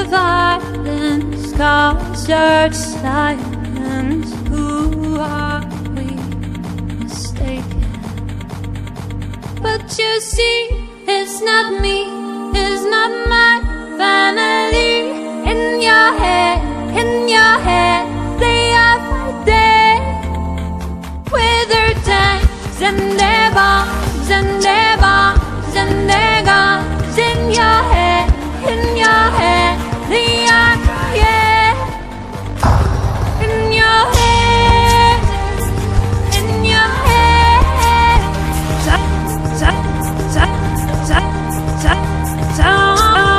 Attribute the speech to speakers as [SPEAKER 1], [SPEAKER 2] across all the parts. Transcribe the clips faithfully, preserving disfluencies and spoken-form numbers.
[SPEAKER 1] the violence caused silence. Who are we mistaken? But you see, it's not me, it's not my family. In your head, in your head, they are fighting with their tanks and their bombs and their bombs and their guns. In your head, in your head, they are crying. In your head, in your head, ta ta ta ta ta ta.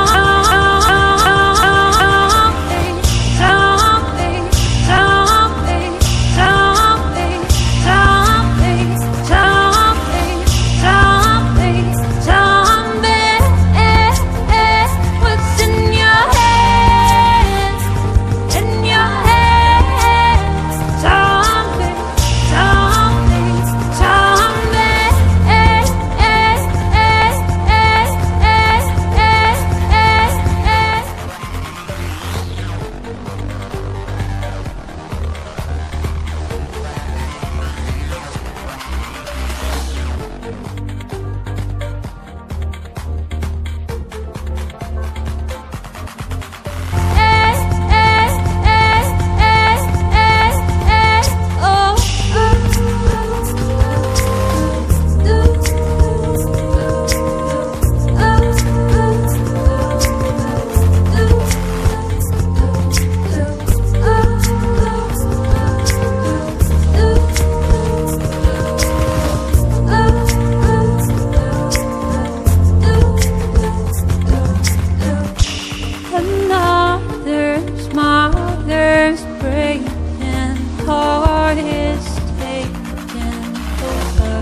[SPEAKER 1] Mother's breaking, heart is taken over.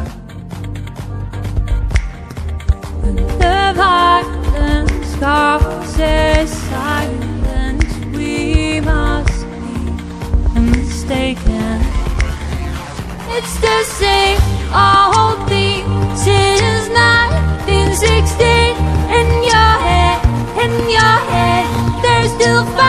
[SPEAKER 1] When the violence causes silence, we must be mistaken. It's the same old thing since nineteen sixteen. In your head, in your head, there's still fire.